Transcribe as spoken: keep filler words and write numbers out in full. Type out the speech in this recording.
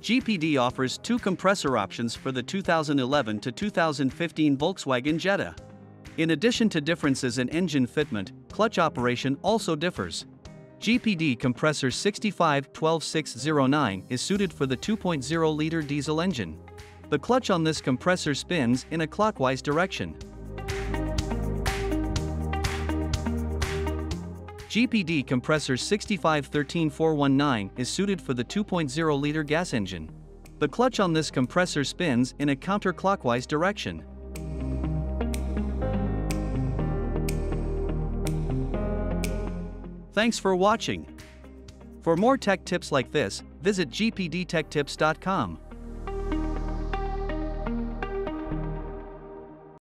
G P D offers two compressor options for the two thousand eleven to two thousand fifteen Volkswagen Jetta. In addition to differences in engine fitment, clutch operation also differs. G P D compressor sixty-five twelve six oh nine is suited for the two point oh liter diesel engine. The clutch on this compressor spins in a clockwise direction. G P D compressor sixty-five thirteen four nineteen is suited for the two point oh liter gas engine. The clutch on this compressor spins in a counterclockwise direction. Thanks for watching. For more tech tips like this, visit G P D tech tips dot com.